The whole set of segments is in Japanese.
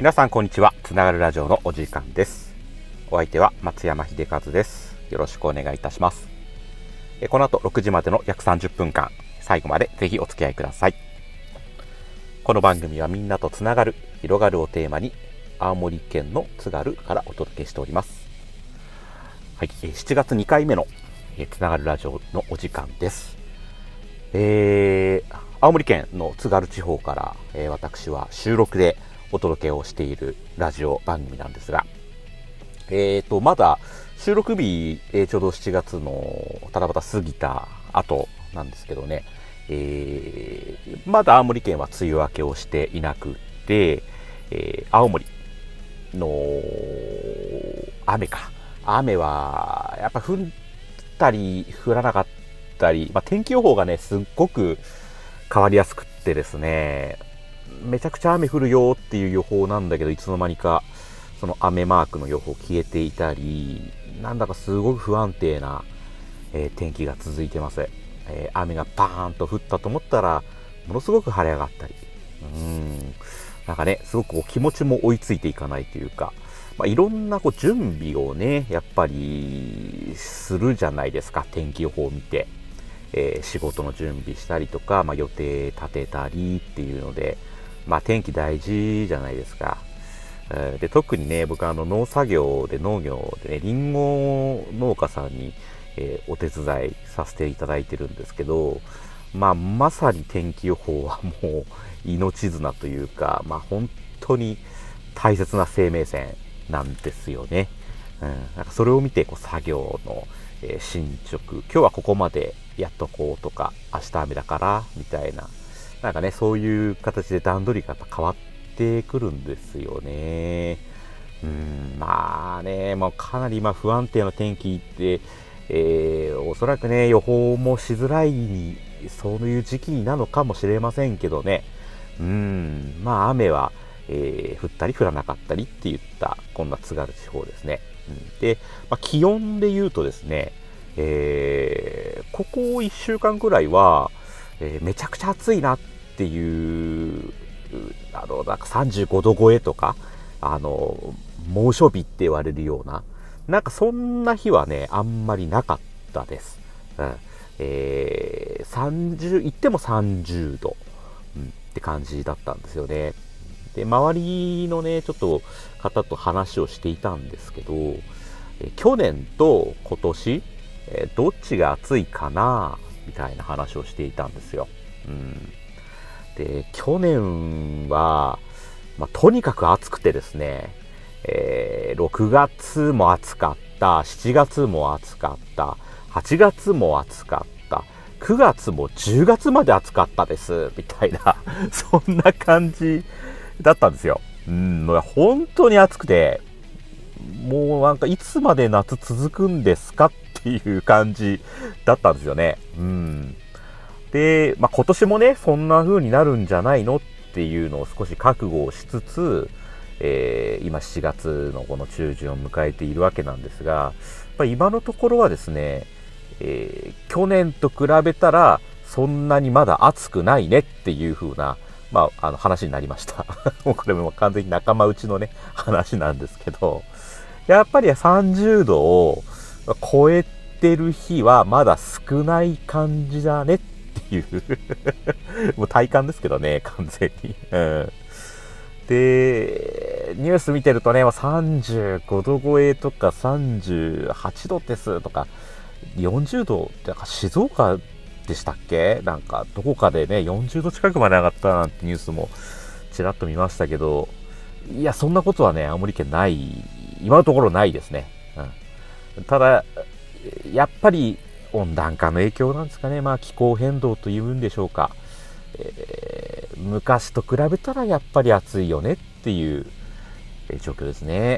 皆さんこんにちは。つながるラジオのお時間です。お相手は松山秀和です。よろしくお願いいたします。この後6時までの約30分間、最後までぜひお付き合いください。この番組はみんなとつながる、広がるをテーマに、青森県の津軽からお届けしております。はい、7月2回目のつながるラジオのお時間です。青森県の津軽地方から、私は収録でお届けをしているラジオ番組なんですが、まだ収録日、ちょうど7月の七夕過ぎた後なんですけどね、まだ青森県は梅雨明けをしていなくって、青森の雨はやっぱ降ったり降らなかったり、天気予報がねすっごく変わりやすくってですね、めちゃくちゃ雨降るよっていう予報なんだけど、いつの間にかその雨マークの予報消えていたり、なんだかすごく不安定な、天気が続いてます。雨がバーンと降ったと思ったらものすごく晴れ上がったり、なんかね、すごく気持ちも追いついていかないというか、いろんな準備をねやっぱりするじゃないですか。天気予報を見て、仕事の準備したりとか、予定立てたりっていうので、天気大事じゃないですか。で特にね、僕農作業で農業でね、リンゴ農家さんに、お手伝いさせていただいてるんですけど、まさに天気予報はもう命綱というか、本当に大切な生命線なんですよね。なんかそれを見て作業の、進捗、今日はここまでやっとこうとか、明日雨だからみたいな、なんかね、そういう形で段取りが変わってくるんですよね。かなり不安定な天気って、おそらくね予報もしづらいそういう時期なのかもしれませんけどね。雨は、降ったり降らなかったりっていったこんな津軽地方ですね。で、気温で言うとですね、ここ1週間ぐらいは、めちゃくちゃ暑いなっていう、なんか35度超えとか、猛暑日って言われるような、なんかそんな日はねあんまりなかったです。言っても30度、って感じだったんですよね。で周りのねちょっと方と話をしていたんですけど、去年と今年、どっちが暑いかなみたいな話をしていたんですよ。で去年は、とにかく暑くてですね、6月も暑かった、7月も暑かった、8月も暑かった、9月も10月まで暑かったですみたいなそんな感じだったんですよ。本当に暑くて、もうなんかいつまで夏続くんですかっていう感じだったんですよね。で、今年もねそんな風になるんじゃないのっていうのを少し覚悟をしつつ、今7月のこの中旬を迎えているわけなんですが、今のところはですね、去年と比べたらそんなにまだ暑くないねっていう風な、話になりましたもうこれも完全に仲間内のね話なんですけど、やっぱり30度を超えてる日はまだ少ない感じだねっていうもう体感ですけどね、完全に。でニュース見てるとね、35度超えとか38度ですとか40度って、なんか静岡でしたっけ、なんかどこかでね40度近くまで上がったなんてニュースもちらっと見ましたけど、いやそんなことはね青森県ない、今のところないですね。ただやっぱり温暖化の影響なんですかね。気候変動というんでしょうか、昔と比べたらやっぱり暑いよねっていう状況ですね。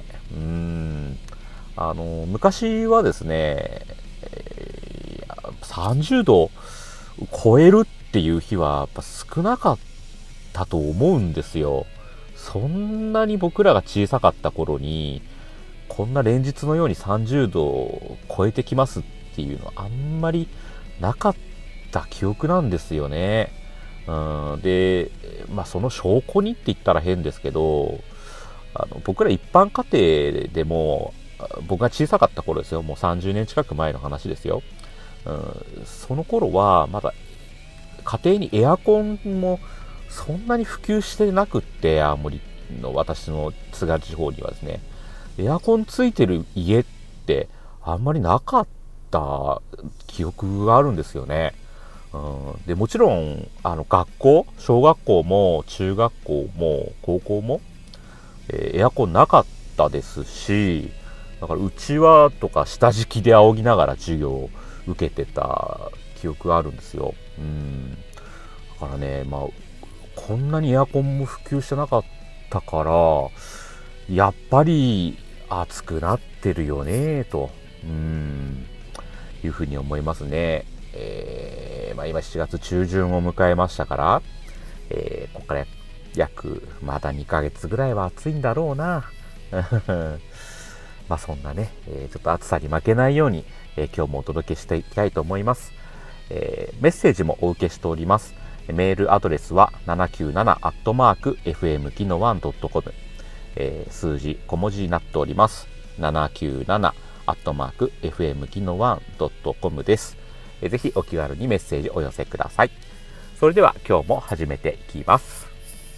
昔はですね、30度超えるっていう日はやっぱ少なかったと思うんですよ。そんなに僕らが小さかった頃にこんな連日のように30度を超えてきますっていうのはあんまりなかった記憶なんですよね。で、その証拠にって言ったら変ですけど、 僕ら一般家庭でも、僕が小さかった頃ですよ、もう30年近く前の話ですよ。その頃はまだ家庭にエアコンもそんなに普及してなくって、青森の私の津軽地方にはですね、エアコンついてる家ってあんまりなかった記憶があるんですよね。でもちろん学校、小学校も中学校も高校も、エアコンなかったですし、だからうちわとか下敷きで仰ぎながら授業を受けてた記憶があるんですよ。だからね、こんなにエアコンも普及してなかったから、やっぱり暑くなってるよねというふうに思いますね。今7月中旬を迎えましたから、ここから約まだ2ヶ月ぐらいは暑いんだろうな。そんなね、ちょっと暑さに負けないように、今日もお届けしていきたいと思います。メッセージもお受けしております。メールアドレスは 797@fmkinowan.com、数字小文字になっております。797@fmkinowan.com です。ぜひお気軽にメッセージお寄せください。それでは今日も始めていきます。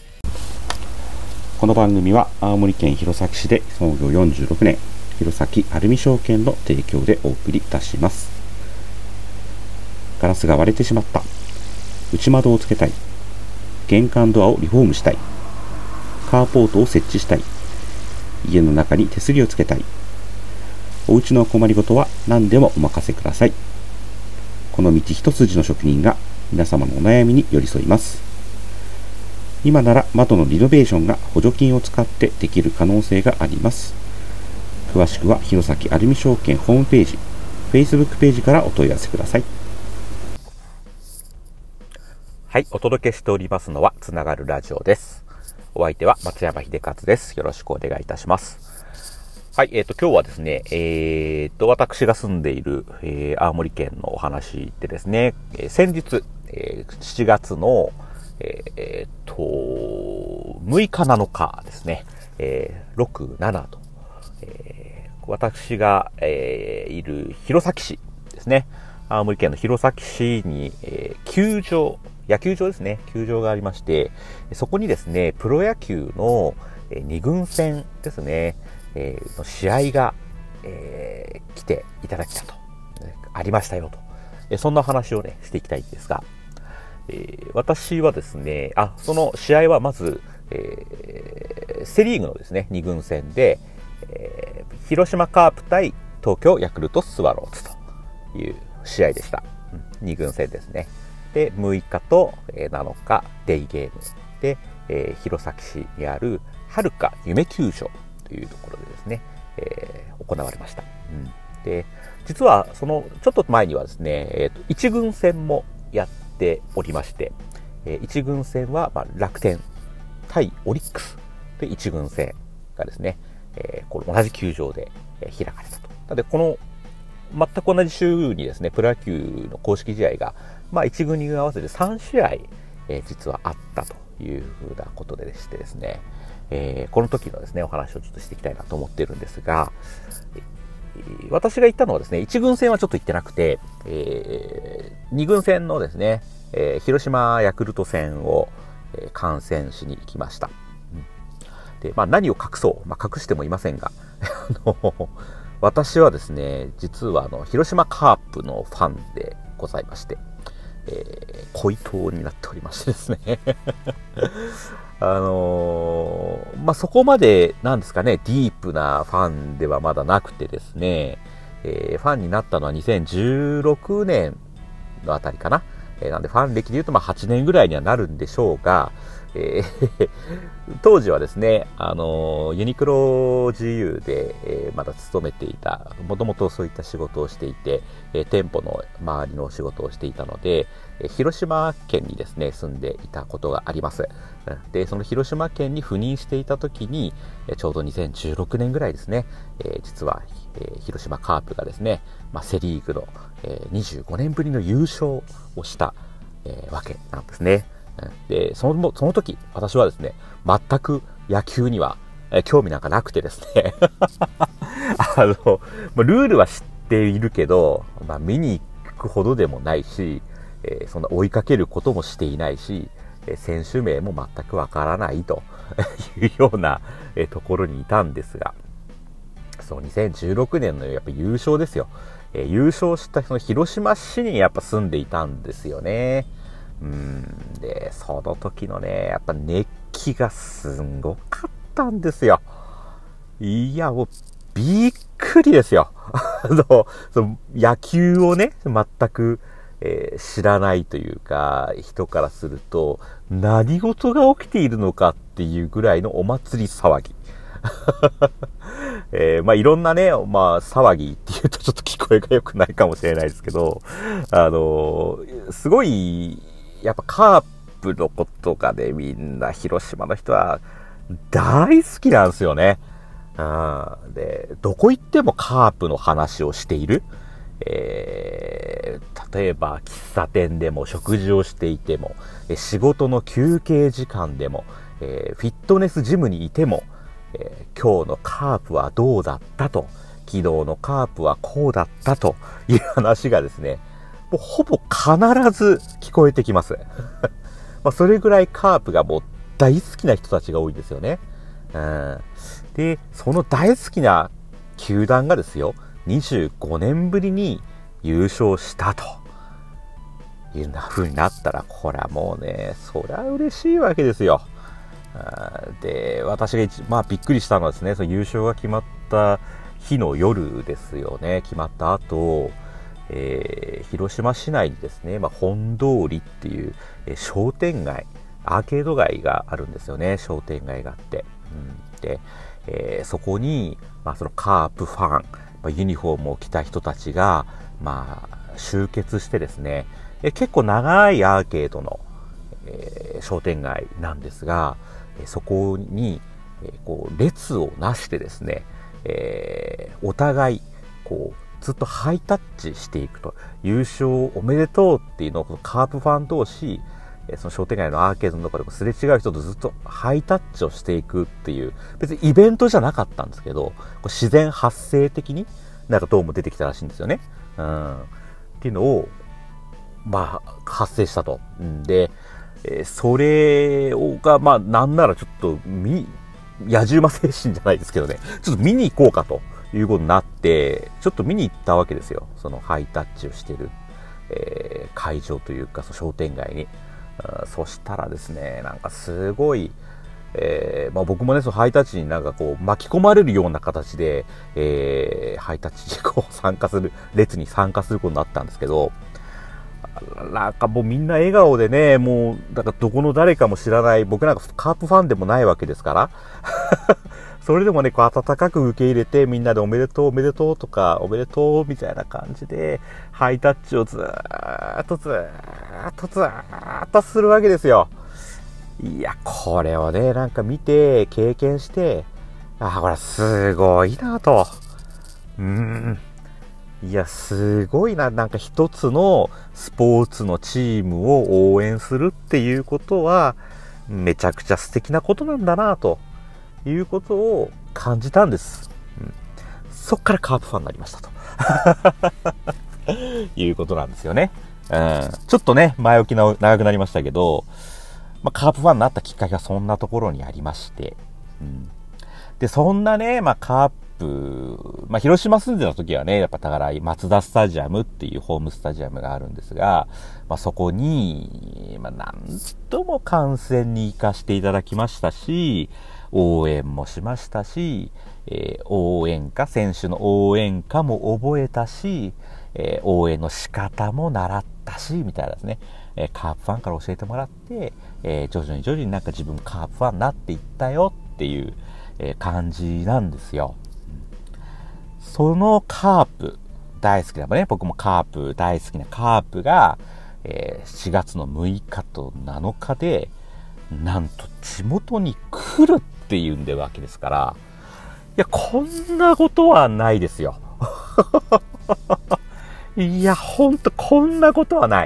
この番組は青森県弘前市で創業46年、弘前アルミ証券の提供でお送りいたします。ガラスが割れてしまった。内窓をつけたい。玄関ドアをリフォームしたい。カーポートを設置したい。家の中に手すりをつけたい。お家の困りごとは何でもお任せください。この道一筋の職人が皆様のお悩みに寄り添います。今なら窓のリノベーションが補助金を使ってできる可能性があります。詳しくは弘前アルミ証券ホームページ、Facebook ページからお問い合わせください。 はい、お届けしておりますのはつながるラジオです。お相手は松山秀勝です。よろしくお願いいたします。はい、今日はですね、私が住んでいる、青森県のお話でですね、先日、7月の、6日7日ですね、6、7と、私が、いる弘前市ですね、青森県の弘前市に、野球場ですね、球場がありまして、そこにですね、プロ野球の2軍戦ですね、の試合が、来ていただきたと、ありましたよと、そんな話をね、していきたいんですが、私はですね、その試合はまず、セリーグのですね、2軍戦で、広島カープ対東京ヤクルトスワローズという試合でした。2軍戦ですね。で、6日と7日、デイゲームで、弘前市にあるはるか夢球場というところでですね、行われました。で、実はそのちょっと前にはですね、1軍戦もやっておりまして、1軍戦は楽天対オリックスで1軍戦がですね、この同じ球場で開かれたと。なので、この全く同じ週にですね、プロ野球の公式試合が、1軍2軍合わせて3試合、実はあったというふうなことでしてですね、この時のですね、お話をちょっとしていきたいなと思っているんですが、私が行ったのはですね、1軍戦はちょっと行ってなくて、2軍戦のですね、広島ヤクルト戦を、観戦しに行きました。で、何を隠そう、隠してもいませんが、私はですね、実は広島カープのファンでございまして、恋党になっておりましてですねそこまでなんですかね、ディープなファンではまだなくてですね、ファンになったのは2016年のあたりかな。なんでファン歴で言うと8年ぐらいにはなるんでしょうが、当時はですね、ユニクロ GU で、まだ勤めていた、もともとそういった仕事をしていて、店舗の周りの仕事をしていたので、広島県にですね、住んでいたことがあります。で、その広島県に赴任していた時に、ちょうど2016年ぐらいですね、実は、広島カープがですね、セリーグの、25年ぶりの優勝をした、わけなんですね。で、その時、私はですね、全く野球には興味なんかなくてですねルールは知っているけど、見に行くほどでもないし、そんな追いかけることもしていないし、選手名も全くわからないというようなところにいたんですが、そう2016年のやっぱ優勝ですよ。優勝したその広島市にやっぱ住んでいたんですよね。で、その時のね、やっぱ熱気がすごかったんですよ。いや、もうびっくりですよ。その野球をね、全く、知らないというか、人からすると何事が起きているのかっていうぐらいのお祭り騒ぎ。いろんなね、騒ぎって言うとちょっと聞こえが良くないかもしれないですけど、すごい、やっぱカープのことがね、みんな広島の人は大好きなんですよね。で、どこ行ってもカープの話をしている。例えば喫茶店でも食事をしていても、仕事の休憩時間でも、フィットネスジムにいても、今日のカープはどうだったと、昨日のカープはこうだったという話がですね、もうほぼ必ず聞こえてきます。それぐらいカープがもう大好きな人たちが多いんですよね。で、その大好きな球団がですよ、25年ぶりに優勝したという風になったら、これはもうね、そりゃ嬉しいわけですよ。で、私がびっくりしたのはですね、その優勝が決まった日の夜ですよね。決まった後、広島市内にですね、本通りっていう、商店街、アーケード街があるんですよね。商店街があって。で、そこに、そのカープファン、ユニフォームを着た人たちが、集結してですね、結構長いアーケードの、商店街なんですが、そこに、こう列をなしてですね、お互いこうずっとハイタッチしていくと、優勝おめでとうっていうのをカープファン同士、その商店街のアーケードの中ですれ違う人とずっとハイタッチをしていくっていう、別にイベントじゃなかったんですけど、自然発生的になんかどうも出てきたらしいんですよね。っていうのを発生したと。で、それがなんならちょっと野じ馬精神じゃないですけどね、ちょっと見に行こうかということになって、ちょっと見に行ったわけですよ。そのハイタッチをしてる、会場というか、その商店街に。そしたらですね、なんかすごい、僕もね、そのハイタッチになんかこう巻き込まれるような形で、ハイタッチにこう列に参加することになったんですけど、なんかもうみんな笑顔でね、もうだからどこの誰かも知らない、僕なんかカープファンでもないわけですからそれでもね、こう温かく受け入れて、みんなでおめでとうおめでとうとか、おめでとうみたいな感じでハイタッチをずーっとするわけですよ。いや、これをね、なんか見て経験して、これすごいなと。いや、すごいな。なんか一つのスポーツのチームを応援するっていうことは、めちゃくちゃ素敵なことなんだな、ということを感じたんです。そっからカープファンになりましたと。いうことなんですよね。ちょっとね、前置き長くなりましたけど、カープファンになったきっかけはそんなところにありまして。で、そんなね、カープ、広島住んでた時はね、やっぱ宝井マツダスタジアムっていうホームスタジアムがあるんですが、そこに、何度も観戦に行かせていただきましたし、応援もしましたし、選手の応援歌も覚えたし、応援の仕方も習ったし、みたいなですね、カープファンから教えてもらって、徐々になんか自分カープファンになっていったよっていう、感じなんですよ。そのカープ大好きなね、僕もカープ大好きなカープが、4月の6日と7日でなんと地元に来るっていうんでわけですから、いや、こんなことはないですよ。いや、ほんとこんなことはない。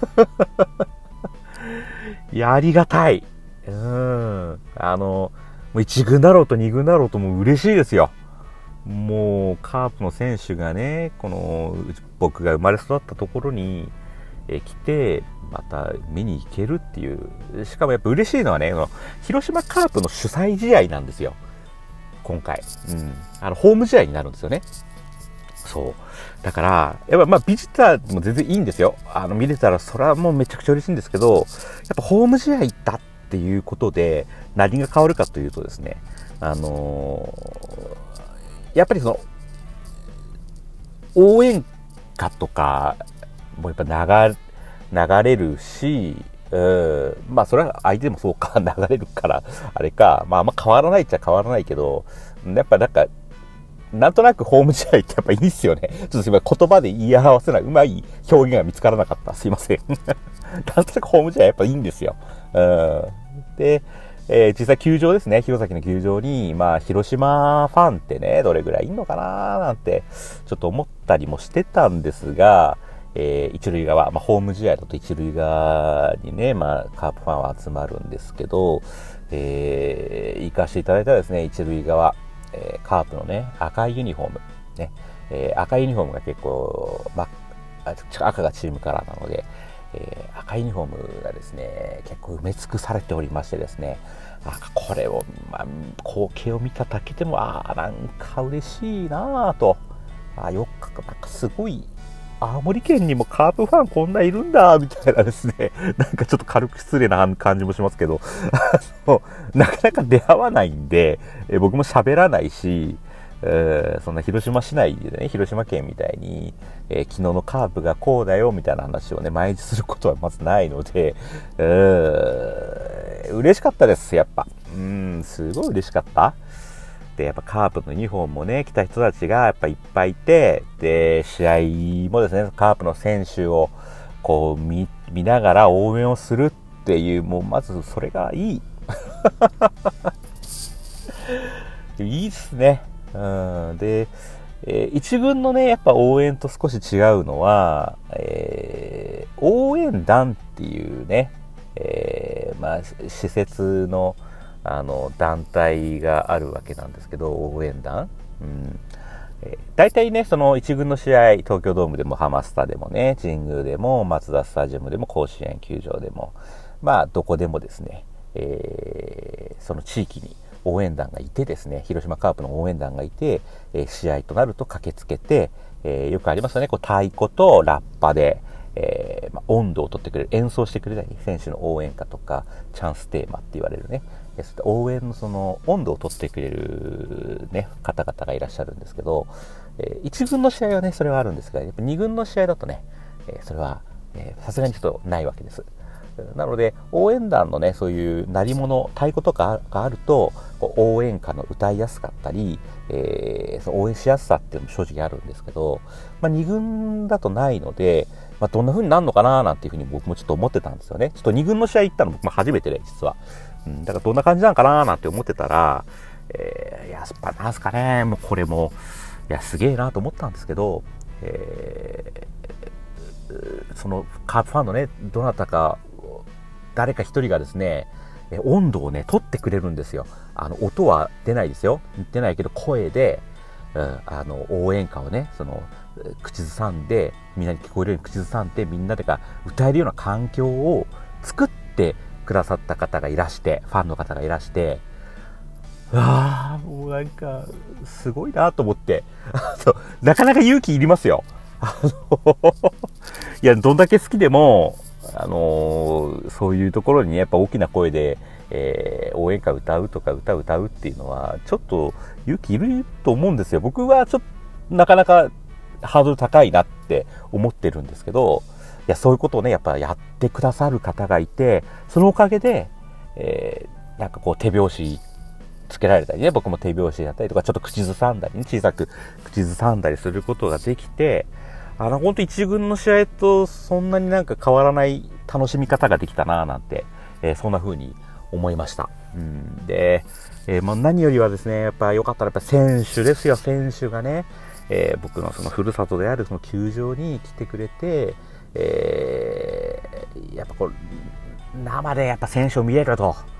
いや、ありがたい。 もう1軍だろうと2軍だろうともう嬉しいですよ。もうカープの選手がね、この僕が生まれ育ったところに来てまた見に行けるっていう、しかもやっぱ嬉しいのはね、広島カープの主催試合なんですよ今回、ホーム試合になるんですよね。そうだからやっぱビジターも全然いいんですよ。見れたらそれはもうめちゃくちゃ嬉しいんですけど、やっぱホーム試合だっていうことで何が変わるかというとですね、やっぱりその応援歌とかもやっぱ流れるし、まあそれは相手もそうか流れるからあれか、まああんま変わらないっちゃ変わらないけど、やっぱなんとなくホーム試合ってやっぱいいっすよね。ちょっとすいません、言葉で言い合わせないうまい表現が見つからなかった。すいません。なんとなくホーム試合やっぱいいんですよ。で、実際球場ですね、弘前の球場に、まあ、広島ファンってね、どれぐらいいんのかななんて、ちょっと思ったりもしてたんですが、一塁側、まあ、ホーム試合だと一塁側にね、まあ、カープファンは集まるんですけど、行かせていただいたらですね、一塁側、カープのね、赤いユニフォーム、ね、赤いユニフォームが結構、赤がチームカラーなので、赤いユニフォームがですね結構埋め尽くされておりましてですね、これを、光景を見ただけでもなんか嬉しいなぁと、なんかすごい青森県にもカープファンこんないるんだみたいなですね、なんかちょっと軽く失礼な感じもしますけどなかなか出会わないんで、僕も喋らないし、そんな広島市内でね、広島県みたいに、昨日のカープがこうだよみたいな話をね毎日することはまずないので、嬉しかったです。やっぱすごい嬉しかった。でやっぱカープのユニフォームもね着た人たちがやっぱいっぱいいて、で試合もですねカープの選手をこう 見ながら応援をするっていう、もうまずそれがいいいいですね。で、一軍のねやっぱ応援と少し違うのは、応援団っていうね、施設の団体があるわけなんですけど、応援団、大体ねその一軍の試合、東京ドームでもハマスタでもね、神宮でもマツダスタジアムでも甲子園球場でも、どこでもですね、その地域に応援団がいてですね、広島カープの応援団がいて、試合となると駆けつけて、よくありますよね、こう太鼓とラッパで、温度を取ってくれる、演奏してくれたり、選手の応援歌とかチャンステーマって言われるね、そういった応援のその温度を取ってくれる、ね、方々がいらっしゃるんですけど、1軍の試合はねそれはあるんですが、やっぱ2軍の試合だとね、それはさすがにちょっとないわけです。なので応援団のねそういう鳴り物、太鼓とかがあると応援歌の歌いやすかったり、その応援しやすさっていうのも正直あるんですけど、2軍だとないので、どんな風になるのかななんていう風に僕もちょっと思ってたんですよね。ちょっと2軍の試合行ったの僕も初めてで、実は、だからどんな感じなのかななんて思ってたら、やっぱなんすかね、もうこれもすげえなと思ったんですけど、そのカープファンのねどなたか誰か一人がですね、温度をね取ってくれるんですよ。音は出ないですよ、出ないけど声で、応援歌をねその口ずさんで、みんなに聞こえるように口ずさんで、みんなでが歌えるような環境を作ってくださった方がいらして、ファンの方がいらして、もうなんかすごいなと思ってなかなか勇気いりますよいやどんだけ好きでもそういうところに、ね、やっぱ大きな声で、応援歌歌うとか歌うっていうのはちょっと勇気いると思うんですよ。僕はちょっとなかなかハードル高いなって思ってるんですけど、いやそういうことをねやっぱやってくださる方がいて、そのおかげで、なんかこう手拍子つけられたりね、僕も手拍子だったりとかちょっと口ずさんだり、ね、小さく口ずさんだりすることができて、本当一軍の試合とそんなになんか変わらない楽しみ方ができたななんて、そんな風に思いました。で、何よりはですねやっぱ良かったらやっぱ選手ですよ。選手がね、僕のそのふるさとであるその球場に来てくれて、やっぱこう生でやっぱ選手を見れると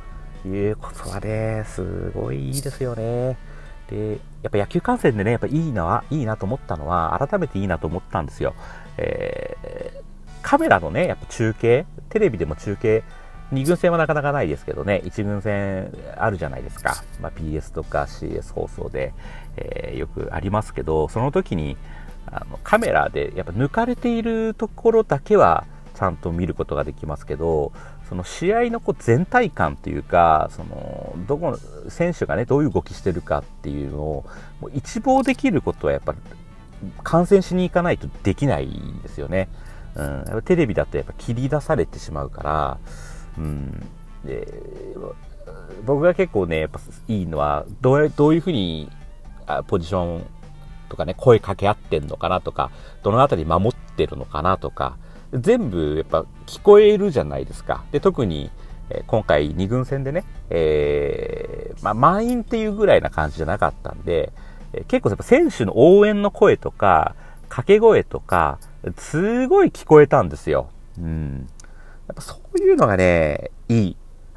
いうことはね、すごいいいですよね。で、やっぱ野球観戦でね、やっぱいいなと思ったのは、改めていいなと思ったんですよ。カメラのね、やっぱ中継、テレビでも中継、2軍戦はなかなかないですけどね、1軍戦あるじゃないですか。PS とか CS 放送で、よくありますけど、その時にカメラでやっぱ抜かれているところだけはちゃんと見ることができますけど、その試合の全体感というか、どこの選手がね、どういう動きしてるかっていうのをもう一望できることはやっぱ観戦しに行かないとできないんですよね。やっぱテレビだとやっぱ切り出されてしまうから、で僕が結構ねやっぱいいのはどういうふうにポジションとかね声かけ合ってんのかなとか、どのあたり守ってるのかなとか、全部やっぱ聞こえるじゃないですか。で特に今回2軍戦でね、満員っていうぐらいな感じじゃなかったんで、結構やっぱ選手の応援の声とか掛け声とかすごい聞こえたんですよ。やっぱそういうのがねいい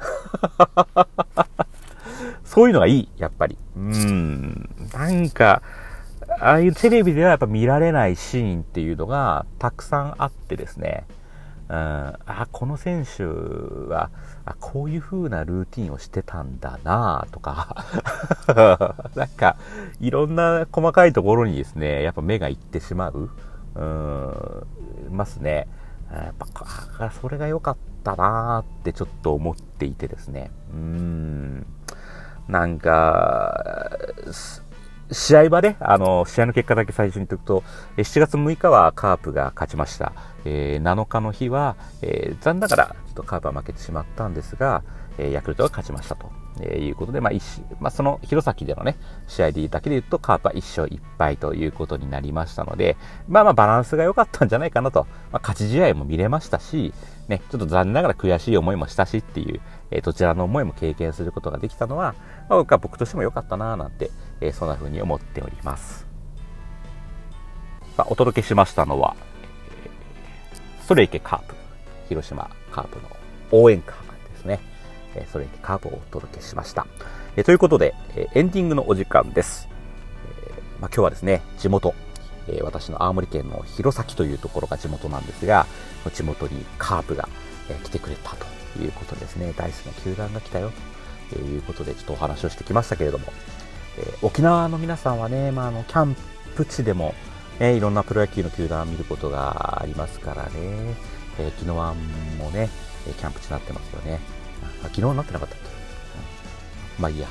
そういうのがいい、やっぱり。なんかああいうテレビではやっぱ見られないシーンっていうのがたくさんあってですね、この選手はこういう風なルーティンをしてたんだなとかなんかいろんな細かいところにですねやっぱ目がいってしまうますね。やっぱそれが良かったなってちょっと思っていてですね、なんか試合はね、試合の結果だけ最初に言っておくと、7月6日はカープが勝ちました。7日の日は、残念ながらちょっとカープは負けてしまったんですが、ヤクルトが勝ちましたと、いうことで、その弘前でのね、試合だけで言うと、カープは1勝1敗ということになりましたので、バランスが良かったんじゃないかなと。勝ち試合も見れましたし、ね、ちょっと残念ながら悔しい思いもしたしっていう、どちらの思いも経験することができたのは、僕としても良かったなぁなんて、そんな風に思っております。お届けしましたのは、それいけカープ、広島カープの応援歌ですね。それいけカープをお届けしました。ということで、エンディングのお時間です。今日はですね、地元、私の青森県の弘前というところが地元なんですが、地元にカープが、来てくれたということですね。大好きな球団が来たよということでちょっとお話をしてきましたけれども、沖縄の皆さんはね、キャンプ地でも、いろんなプロ野球の球団を見ることがありますからね、宜野湾もねキャンプ地になってますよね。昨日なってなかったっけ、いいや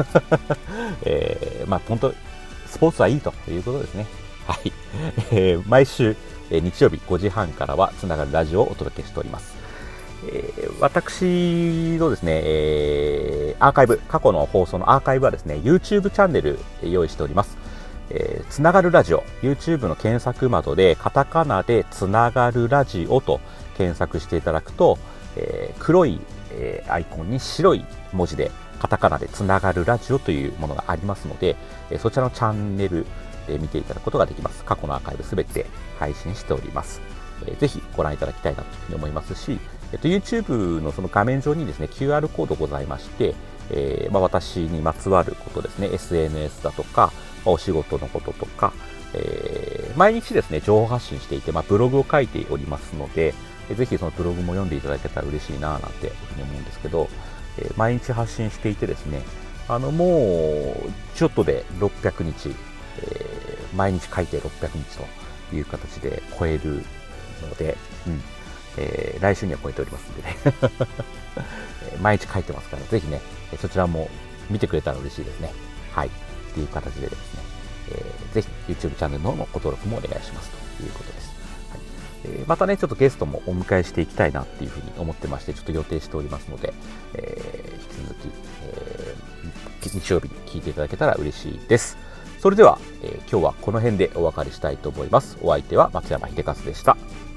本当スポーツはいいということですね。はい、毎週日曜日5時半からはつながるラジオをお届けしております。私のですね、アーカイブ、過去の放送のアーカイブはですね YouTube チャンネル用意しております。つながるラジオ、 YouTube の検索窓でカタカナでつながるラジオと検索していただくと、黒い、アイコンに白い文字でカタカナでつながるラジオというものがありますので、そちらのチャンネルで見ていただくことができます。過去のアーカイブすべて配信しております。ぜひご覧いただきたいなというふうに思いますし、YouTube のその画面上にですね QR コードございまして、私にまつわることですね、 SNS だとかお仕事のこととか、毎日ですね情報発信していて、ブログを書いておりますので、ぜひそのブログも読んでいただけたら嬉しいななんていうふうに思うんですけど、毎日発信していてですね、もうちょっとで600日、毎日書いて600日という形で超えるので、来週には超えておりますのでね毎日書いてますから、ぜひねそちらも見てくれたら嬉しいですね。はい、っていう形でですね、ぜひ YouTube チャンネルのご登録もお願いしますということです。はい、またねちょっとゲストもお迎えしていきたいなっていうふうに思ってまして、ちょっと予定しておりますので、引き続き、日曜日に聞いていただけたら嬉しいです。それでは、今日はこの辺でお別れしたいと思います。お相手は松山秀和でした。